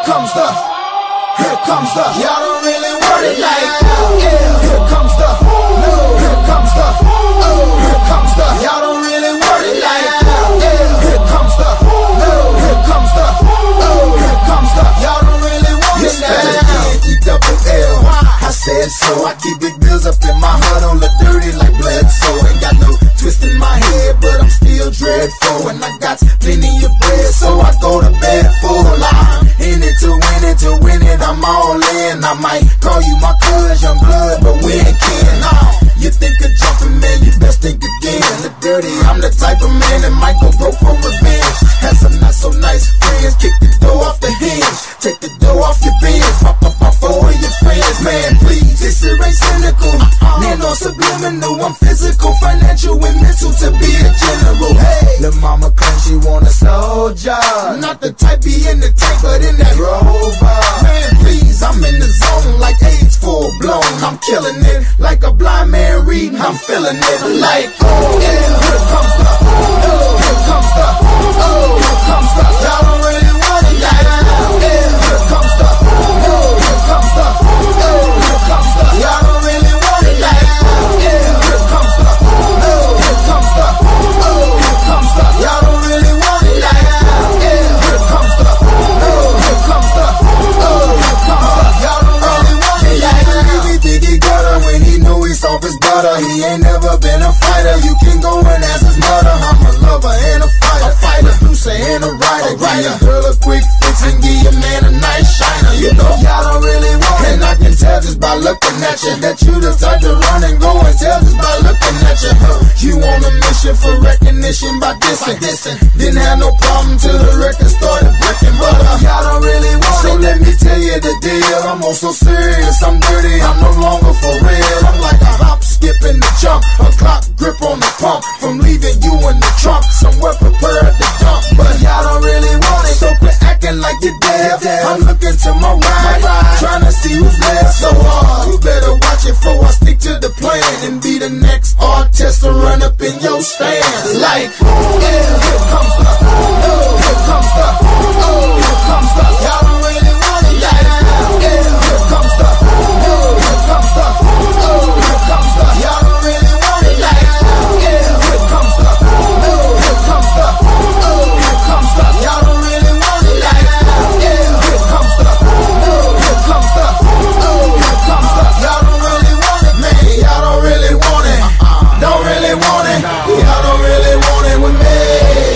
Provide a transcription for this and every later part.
Here comes the, y'all don't really want it like that. Yeah. Here comes the, no. Here comes the, oh. Here comes the, y'all don't really want it like that. Yeah. Here comes the, no. Here comes the, oh. Here comes the, y'all don't really want it like that. E-double-L, I said so. I keep big bills up in my heart on the dirty like Bledsoe. Ain't got no twist in my head, but I'm still dreadful. And I got plenty of bread, so I go to bed full. I'm in it to win it, I'm all in. I might call you my cuz, young blood, but we ain't kin. You think of jumping, man, you best think again. The dirty, I'm the type of man that might go broke for revenge. Had some not so nice friends, kick the door off the hinge, take the door off your bins, pop up off all of your friends. Man, please, this shit ain't cynical. Man, no subliminal, I'm physical, financial, and mental to be a general. Hey, lil' mama claims she want a soldier, not the type be in the tank, but in that Rover. Man, please, I'm in the zone like AIDS full blown. I'm killing it like a blind man reading. I'm feeling it like, oh yeah. Here comes the, oh. Here comes the, oh. Here comes the, y'all don't really want it like that. Yeah. Here comes the, oh. Here comes the, oh. Here comes the, y'all don't really want it like that. Yeah. Here comes the, oh. Here comes the, oh. Here comes the, y'all don't really want it like that. Yeah. Here comes the, oh. Here comes the, oh. Here comes the, y'all don't really want it like that. He think he got her when he know he's off his butter. He ain't never been a fighter. You can go and ask his mother. I'm a lover and a fighter. Producer and a writer. Give your girl a quick fix and give your man a nice shiner. You know y'all don't really want it. And I can tell just by looking at you that you the type to run and go and tell just by looking at you. You on a mission for recognition by dissing. Didn't have no problem till the record started breaking. But y'all don't really want it. So let me tell you the deal. I'm also serious. I'm dirty. I'm no longer for real. I'm like a hop, skip, and a jump. A clock grip on the pump. From leaving you in the trunk, somewhere prepared to dump. But y'all don't really want it. So quit acting like you're deaf. I'm looking to my right, trying to see who's left. So you better watch it before I stick to the plan and be the next artist to run up in your stand. Like, yeah, here comes the, oh, here comes the, oh, here comes the, y'all don't really want it like that. Yeah, here comes the, oh, here comes the, oh, here comes the, y'all don't really want it like that. Yeah, here comes the, oh, here comes the, oh, here comes the, y'all don't really want it like that. Yeah, here comes the, oh, here comes the, oh, here comes the, y'all don't really want it, man. Y'all don't really want it. Don't really want it. Y'all don't really want it with me.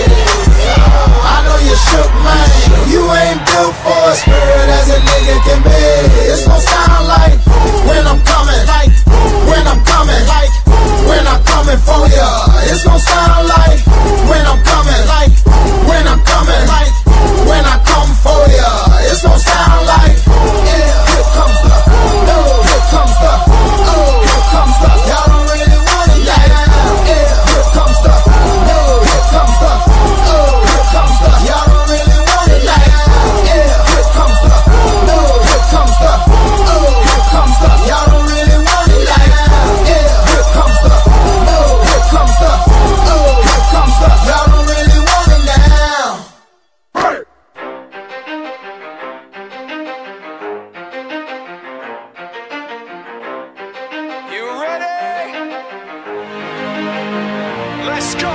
I know you shook, man. You ain't built for a spirit as a nigga can be. It's gon' sound like when I'm coming, like when I'm coming, like when I'm coming for ya. It's gon' sound like when I'm coming, like when I'm coming, like when I come for ya. It's gon' sound like, yeah, here comes the, oh, here comes the, oh, here comes the, y'all don't really want it like that. Yeah, here comes the, oh, here comes the, oh, here comes the, y'all don't really want it like that. Yeah, here comes the, oh, here comes the, oh, here comes the, y'all don't really want it like that. Yeah, here comes the, oh, here comes the, oh, here comes the, y'all don't really want it now. You ready? Let's go.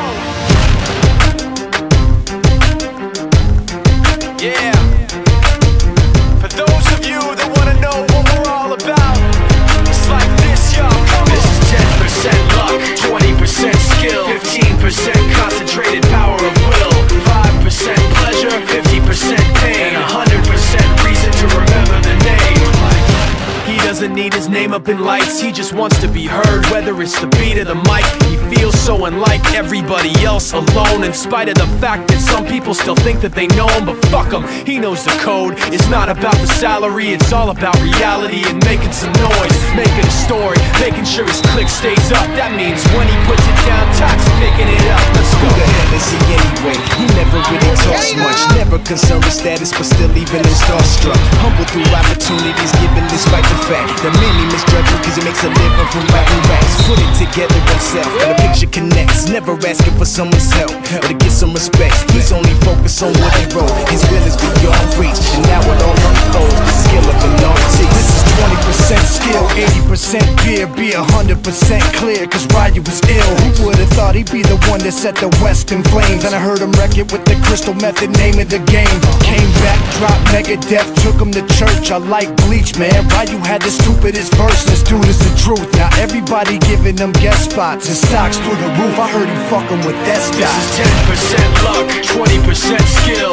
Yeah. For those of you that want to know what we're all about, it's like this, y'all. This is 10% luck, 20% skill, 15% concentrated power of will, 5% pleasure, 50% pain, and 100% reason to remember the name. He doesn't need his name up in lights, he just wants to be heard. Whether it's the beat of the mic, he feels so unlike everybody else, alone. In spite of the fact that some people still think that they know him, but fuck him, he knows the code. It's not about the salary, it's all about reality and making some noise, making a story, making sure his click stays up. That means when he puts it down, Tox picking it up. Let's go. Who the hell is he anyway? He never really talks much, never concerned with status, but still even in starstruck. Humble through opportunities given despite the fact that many struggling cause he makes a living from writing raps. Put it together himself, got a picture connects. Never asking for someone's help or to get some respect. He's only focused on what he wrote. His will is beyond reach, and now it all unfolds. The skill of an artist. This is 20% skill, 80% beer. Be 100% clear, cause Ryu was ill. Who would've thought he'd be the one that set the West in flames? And I heard him wreck it with the Crystal Method, name of the game. Came back, dropped Megadeth, took him to church. I like Bleach, man. Ryu had the stupidest verse. This dude is the truth. Now everybody giving them guest spots and stocks through the roof. I heard he fucking with that stock. This is 10% luck, 20% skill,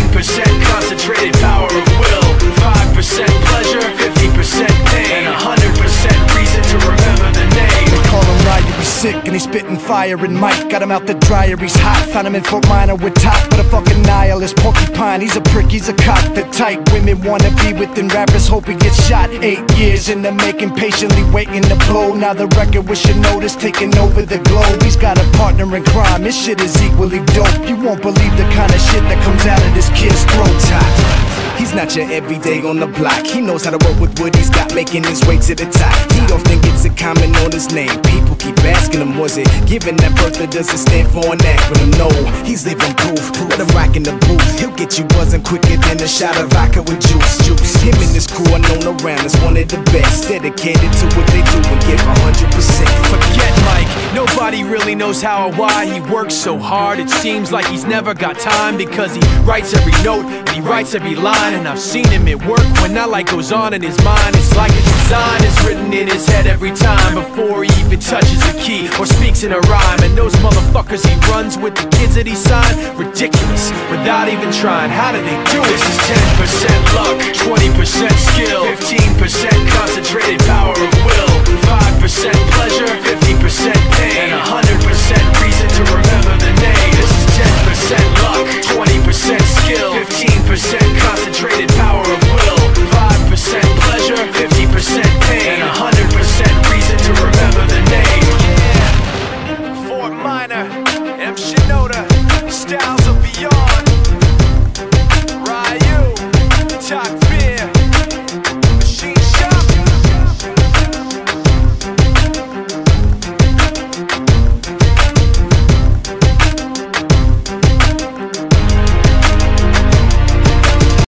15% concentrated power of will, 5% pleasure, 50% pain, and 100% reason to remember the name. They call him Ryu, he's sick and he's spitting fire. And Mike got him out the dryer, he's hot. Found him in Fort Minor with top, but a fucking nihilist porcupine. He's a prick, he's a cock. The type women wanna be within rappers, hope he gets shot. 8 years in the making, patiently waiting to blow. Now the record with your notice taking over the globe. He's got a partner in crime, his shit is equally dope. You won't believe the kind of shit that comes out of this kid's throat. He's not your everyday on the block. He knows how to work with what he's got, making his way to the top. He often gets a comment on his name. People keep asking him, was it given that birth that doesn't stand for an acronym? No, he's living proof. Let him rock in the booth. He'll get you buzzing quicker than a shot of vodka with juice. Him and his crew are known around as one of the best. Dedicated to what they do and give 100%. Forget Mike, nobody really knows how or why he works so hard. It seems like he's never got time, because he writes every note and he writes every line. And I've seen him at work when that light goes on in his mind. It's like a design is written in his head every time, before he even touches a key or speaks in a rhyme. And those motherfuckers he runs with, the kids that he signed, ridiculous, without even trying. How do they do it? This is 10% luck, 20% skill, 15% concentrated power of will, 5%